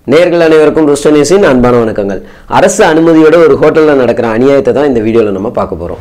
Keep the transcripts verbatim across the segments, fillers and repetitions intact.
நேயர்கள் அனைவருக்கும் ருஸ்டனேஸின் அன்பான வணக்கங்கள். அரசு அனுமதியோட ஒரு ஹோட்டல்ல நடக்கிற அநியாயத்தை தான் இந்த வீடியோல நம்ம பார்க்க போறோம்.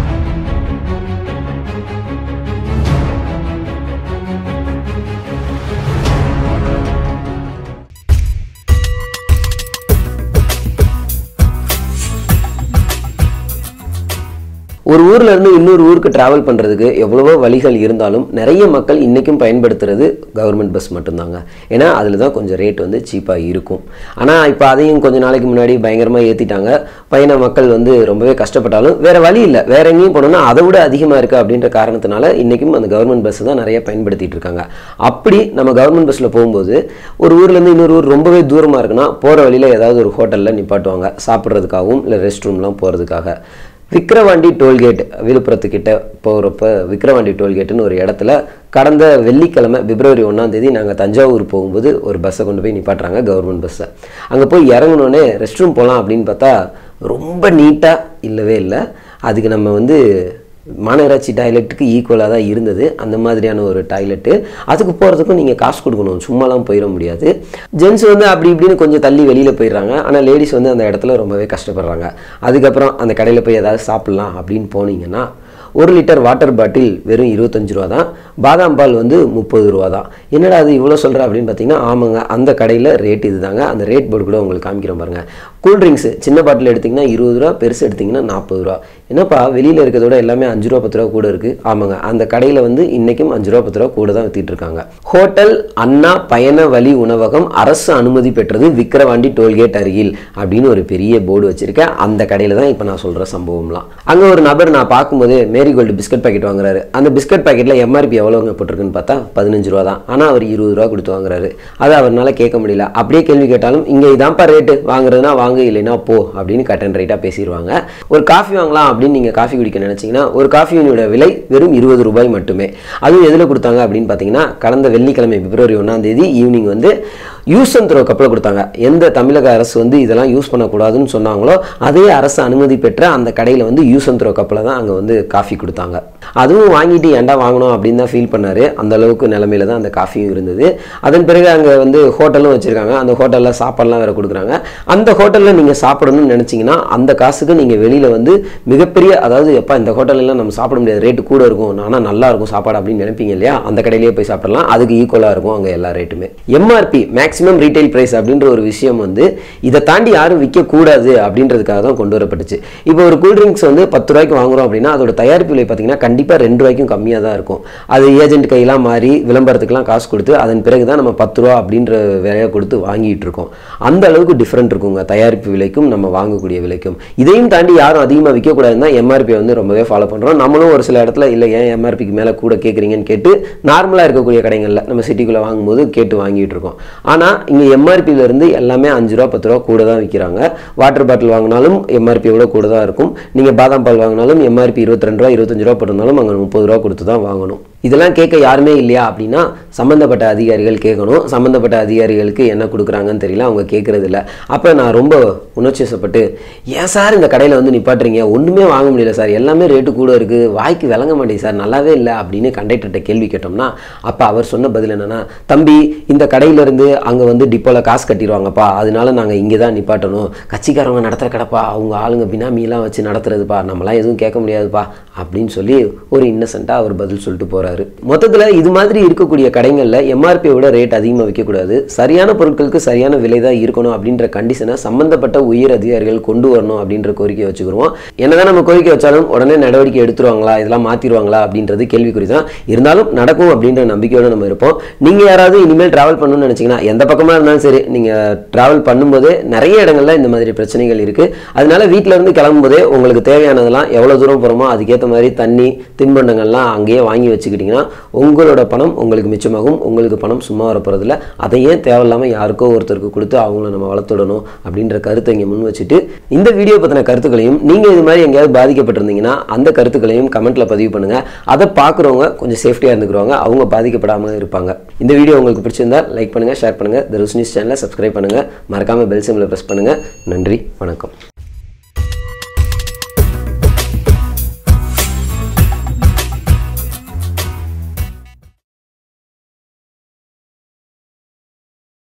ஒரு ஊர்ல இருந்து இன்னொரு ஊருக்கு டிராவல் பண்றதுக்கு எவ்வளவோ வழிகள் இருந்தாலும் நிறைய மக்கள் இன்னைக்கும் பயன்படுத்துறது கவர்மெண்ட் பஸ் மட்டும்தாங்க. ஏன்னா அதில் தான் கொஞ்சம் ரேட் வந்து சீப்பாக இருக்கும். ஆனால் இப்போ அதையும் கொஞ்ச நாளைக்கு முன்னாடி பயங்கரமாக ஏற்றிட்டாங்க. பயண மக்கள் வந்து ரொம்பவே கஷ்டப்பட்டாலும் வேற வழி இல்லை, வேற எங்கேயும் போனோம்னா அதை விட அதிகமாக இருக்குது அப்படின்ற காரணத்தினால இன்றைக்கும் அந்த கவர்மெண்ட் பஸ் தான் நிறைய பயன்படுத்திட்டு இருக்காங்க. அப்படி நம்ம கவர்மெண்ட் பஸ்ஸில் போகும்போது ஒரு ஊர்லேருந்து இன்னொரு ஊர் ரொம்பவே தூரமாக இருக்குன்னா போகிற வழியில் ஏதாவது ஒரு ஹோட்டலில் நிப்பாட்டுவாங்க சாப்பிட்றதுக்காகவும் இல்லை ரெஸ்ட் ரூம்லாம் போகிறதுக்காக. விக்கிரவாண்டி டோல்கேட் விழுப்புரத்துக்கிட்ட போகிறப்ப விக்கிரவாண்டி டோல்கேட்டுன்னு ஒரு இடத்துல கடந்த வெள்ளிக்கிழமை பிப்ரவரி ஒன்றாம் தேதி நாங்கள் தஞ்சாவூர் போகும்போது ஒரு பஸ்ஸை கொண்டு போய் நிப்பாட்டுறாங்க, கவர்மெண்ட் பஸ்ஸை. அங்கே போய் இறங்கினோடனே ரெஸ்ட் ரூம் போகலாம் அப்படின்னு பார்த்தா ரொம்ப நீட்டாக இல்லவே இல்லை. அதுக்கு நம்ம வந்து மாநகராட்சி டாய்லெட்டுக்கு ஈக்குவலாக தான் இருந்தது. அந்த மாதிரியான ஒரு டாய்லெட்டு. அதுக்கு போகிறதுக்கும் நீங்கள் காசு கொடுக்கணும், சும்மாலாம் போயிட முடியாது. ஜென்ஸ் வந்து அப்படி இப்படின்னு கொஞ்சம் தள்ளி வெளியில் போயிடுறாங்க. ஆனால் லேடிஸ் வந்து அந்த இடத்துல ரொம்பவே கஷ்டப்படுறாங்க. அதுக்கப்புறம் அந்த கடையில் போய் ஏதாவது சாப்பிட்லாம் அப்படின்னு போனீங்கன்னா ஒரு லிட்டர் வாட்டர் பாட்டில் வெறும் இருபத்தஞ்சு ரூபா தான், பாதாம் பால் வந்து முப்பது ரூபா தான். என்னடா அது இவ்வளோ சொல்கிற அப்படின்னு பார்த்தீங்கன்னா, ஆமாங்க அந்த கடையில் ரேட் இது தாங்க. அந்த ரேட் போர்டு கூட உங்களுக்கு காமிக்கிறோம் பாருங்கள். கூல்ட்ரிங்க்ஸு சின்ன பாட்டில் எடுத்திங்கன்னா இருபது ரூபா, பெருசு எடுத்திங்கன்னா நாற்பது ரூபா. என்னப்பா வெளியில் இருக்கிறதோட எல்லாமே அஞ்சு ரூபா பத்து ரூபா கூட இருக்குது. ஆமாங்க அந்த கடையில் வந்து இன்றைக்கும் அஞ்சு ரூபா பத்து ரூபா கூட தான் வித்திட்டு இருக்காங்க. ஹோட்டல் அண்ணா பயண வழி உணவகம் அரசு அனுமதி பெற்றது விக்கிரவாண்டி டோல்கேட் அருகில் அப்படின்னு ஒரு பெரிய போர்டு வச்சுருக்கேன். அந்த கடையில் தான் இப்போ நான் சொல்கிற சம்பவம்லாம். அங்கே ஒரு நபர் நான் பார்க்கும்போது மேரிகோல்டு பிஸ்கட் பாக்கெட் வாங்குறாரு. அந்த பிஸ்கட் பாக்கெட்டில் எம்ஆர்பி எவ்வளோங்க போட்டிருக்குன்னு பார்த்தா பதினஞ்சு ரூபா தான். ஆனால் அவர் இருபது ரூபா கொடுத்து வாங்குறாரு. அதை அவரால் கேட்க முடியல. அப்படியே கேள்வி கேட்டாலும் இங்கே இதான்ப்பா ரேட்டு, வாங்குறதுனா வாங்க இல்லைன்னா போ அப்படின்னு கட் அண்ட் ரைட்டாக பேசிடுவாங்க. ஒரு காஃபி வாங்கலாம் அப்படின்னு நீங்கள் காஃபி குடிக்க நினச்சிங்கன்னா ஒரு காஃபியோட விலை வெறும் இருபது ரூபாய் மட்டுமே. அதுவும் எதில் கொடுத்தாங்க அப்படின்னு பார்த்தீங்கன்னா கடந்த வெள்ளிக்கிழமை பிப்ரவரி ஒன்றாம் தேதி ஈவினிங் வந்து யூஸ் அண்ட் த்ரோ கப்பில் கொடுத்தாங்க. எந்த தமிழக அரசு வந்து இதெல்லாம் யூஸ் பண்ணக்கூடாதுன்னு சொன்னாங்களோ அதே அரசு அனுமதி பெற்ற அந்த கடையில் வந்து யூஸ் அண்ட் த்ரோ கப்பில் தான் அங்கே வந்து காஃபி கொடுத்தாங்க. அதுவும் வாங்கிட்டு ஏண்டா வாங்கணும் அப்படின்னு தான் ஃபீல் பண்ணார். அந்த அளவுக்கு நிலமையில தான் அந்த காஃபியும் இருந்தது. அதன் பிறகு அங்கே வந்து ஹோட்டலும் வச்சுருக்காங்க. அந்த ஹோட்டலில் சாப்பாடுலாம் வேறு கொடுக்குறாங்க. அந்த ஹோட்டலில் நீங்கள் சாப்பிடணும்னு நினச்சிங்கன்னா அந்த காசுக்கு நீங்கள் வெளியில் வந்து மிகப்பெரிய, அதாவது எப்போ இந்த ஹோட்டலெல்லாம் நம்ம சாப்பிட முடியாது, ரேட்டு கூட இருக்கும், ஆனால் நல்லா இருக்கும் சாப்பாடு அப்படின்னு நினைப்பீங்க இல்லையா, அந்த கடையிலேயே போய் சாப்பிடலாம். அதுக்கு ஈக்குவலாக இருக்கும் அங்கே எல்லா ரேட்டுமே. எம்ஆர்பி மேக்ஸிமம் ரீட்டைல் பிரைஸ் அப்படின்ற ஒரு விஷயம் வந்து இதை தாண்டி யாரும் விற்கக்கூடாது அப்படின்றதுக்காக தான் கொண்டு வரப்பட்டுச்சு. இப்போ ஒரு கூல்ட்ரிங்க்ஸ் வந்து பத்து ரூபாய்க்கு வாங்குறோம் அப்படின்னா அதோட தயாரிப்பு விலை பார்த்தீங்கன்னா கண்டிப்பாக ரெண்டு ரூபாய்க்கும் கம்மியாக தான் இருக்கும். அது ஏஜென்ட் கையெல்லாம் மாறி விளம்பரத்துக்குலாம் காசு கொடுத்து அதன் பிறகு தான் நம்ம பத்து ரூபா அப்படின்ற விலையை கொடுத்து வாங்கிட்டு இருக்கோம். அந்த அளவுக்கு டிஃப்ரெண்ட் இருக்குங்க தயாரிப்பு விலைக்கும் நம்ம வாங்கக்கூடிய விலைக்கும். இதையும் தாண்டி யாரும் அதிகமாக விற்கக்கூடாதுன்னா எம்ஆர்பி வந்து ரொம்பவே ஃபாலோ பண்ணுறோம். நம்மளும் ஒரு சில இடத்துல இல்லை ஏன் எம்ஆர்பிக்கு மேலே கூட கேட்குறீங்கன்னு கேட்டு நார்மலாக இருக்கக்கூடிய கடைகளில் நம்ம சிட்டிக்குள்ளே வாங்கும்போது கேட்டு வாங்கிட்டு இருக்கோம். ஆனால் இங்கே எம்ஆர்பியிலேருந்து எல்லாமே அஞ்சு ரூபா பத்து ரூபா கூட தான் விற்கிறாங்க. வாட்டர் பாட்டில் வாங்கினாலும் எம்ஆர்பியோட கூட தான் இருக்கும். நீங்கள் பாதாம் பால் வாங்கினாலும் எம்ஆர்பி இருபத்தி ரெண்டு ரூபா இருபத்தஞ்சு ரூபா போட்டிருந்தாலும் அங்கே முப்பது ரூபா கொடுத்து தான் வாங்கணும். இதெல்லாம் கேட்க யாருமே இல்லையா அப்படின்னா சம்மந்தப்பட்ட அதிகாரிகள் கேட்கணும். சம்மந்தப்பட்ட அதிகாரிகளுக்கு என்ன கொடுக்குறாங்கன்னு தெரியல, அவங்க கேட்குறது இல்லை. அப்போ நான் ரொம்ப உணர்ச்சிசப்பட்டு, ஏன் சார் இந்த கடையில் வந்து நிப்பாட்டுறீங்க, ஒன்றுமே வாங்க முடியல சார், எல்லாமே ரேட்டு கூட இருக்குது, வாய்க்கு விளங்க மாட்டேங்குது சார், நல்லாவே இல்லை அப்படின்னு கண்டக்டர்கிட்ட கேள்வி கேட்டோம்னா அப்போ அவர் சொன்ன பதில் என்னென்னா, தம்பி இந்த கடையிலேருந்து அங்கே வந்து டிப்போவில் காசு கட்டிடுவாங்கப்பா, அதனால நாங்கள் இங்கே தான் நிப்பாட்டணும், கட்சிக்காரவங்க நடத்துகிற கடைப்பா, அவங்க ஆளுங்க பினாமிலாம் வச்சு நடத்துறதுப்பா, நம்மளாம் எதுவும் கேட்க முடியாதுப்பா அப்படின்னு சொல்லி ஒரு இன்னசென்ட்டாக அவர் பதில் சொல்லிட்டு போகிறார். மொத்தத்தில் இது மாதிரி இருக்கக்கூடிய கடைகளில் எம்ஆர்பியோட ரேட் அதிகமாக விற்கக்கூடாது, சரியான பொருட்களுக்கு சரியான விலை தான் இருக்கணும் அப்படின்ற கண்டிஷனை சம்பந்தப்பட்ட உயர் அதிகாரிகள் கொண்டு வரணும் அப்படின்ற கோரிக்கை வச்சுக்கிறோம். என்னதான் நம்ம கோரிக்கை வச்சாலும் உடனே நடவடிக்கை எடுத்துருவாங்களா, இதெல்லாம் மாற்றிடுவாங்களா அப்படின்றது கேள்விக்குறி தான். இருந்தாலும் நடக்கும் அப்படின்ற நம்பிக்கையோடு நம்ம இருப்போம். நீங்கள் யாராவது இனிமேல் ட்ராவல் பண்ணணும்னு நினச்சிங்கன்னா எந்த பக்கமாக இருந்தாலும் சரி, நீங்கள் ட்ராவல் பண்ணும்போதே நிறைய இடங்களில் இந்த மாதிரி பிரச்சனைகள் இருக்குது. அதனால வீட்டில் இருந்து கிளம்பும்போதே உங்களுக்கு தேவையானதெல்லாம் எவ்வளோ தூரம் போகிறோமோ அதுக்கேற்ற மாதிரி தண்ணி தின்பண்டங்கள்லாம் அங்கேயே வாங்கி வச்சுக்கிட்டு உங்களோட பணம் உங்களுக்கு மிச்சமாகும். உங்களுக்கு பணம் சும்மா வர போறதில்ல. அதையே தேவையில்லாமல் யாருக்கோ ஒருத்தருக்கு கொடுத்து அவங்கள நம்ம வளர்த்துடணும் அப்படின்ற கருத்தை இங்கே முன் வச்சுட்டு இந்த வீடியோ பற்றின கருத்துக்களையும் நீங்கள் இது மாதிரி எங்கேயாவது பாதிக்கப்பட்டிருந்தீங்கன்னா அந்த கருத்துக்களையும் கமெண்ட்ல பதிவு பண்ணுங்க. அதை பார்க்குறவங்க கொஞ்சம் சேஃப்டியாக இருந்துக்குவாங்க, அவங்க பாதிக்கப்படாமல் இருப்பாங்க. இந்த வீடியோ உங்களுக்கு பிடிச்சிருந்தா லைக் பண்ணுங்க, ஷேர் பண்ணுங்க. தி ருஸ் நியூஸ் சேனலை சப்ஸ்கிரைப் பண்ணுங்க, மறக்காம பெல் சிம்பலை பிரஸ் பண்ணுங்க. நன்றி, வணக்கம்.